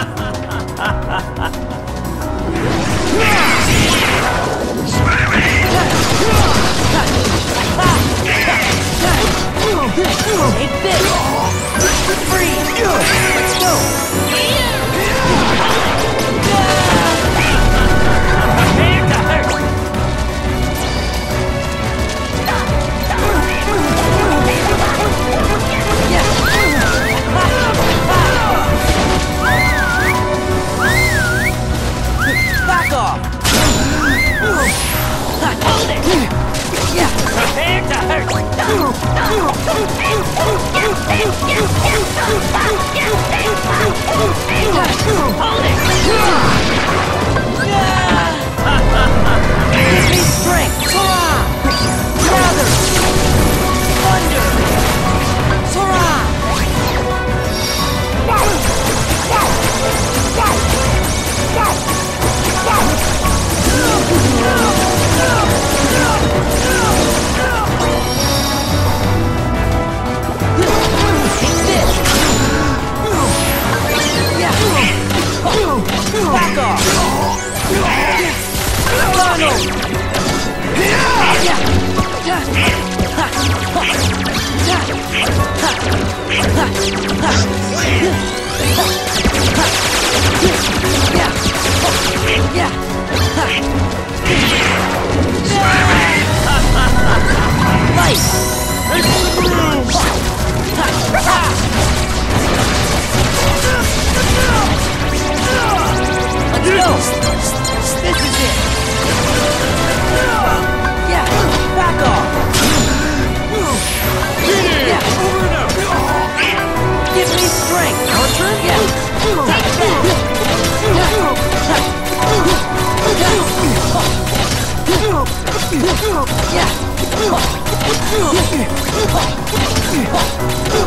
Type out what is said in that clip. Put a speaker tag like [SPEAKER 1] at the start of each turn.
[SPEAKER 1] Take this! Freeze! Let's go! Prepare to hurt! Back off! Hold it! Prepare to hurt! Hold it! Give me strength! Sora! Gather! Thunder! Sora! Back off! Donald! Light! Let's go! This is it! Yeah, back off! Yeah, over and out! Give me strength, Archer! Yeah! Take that! Yeah!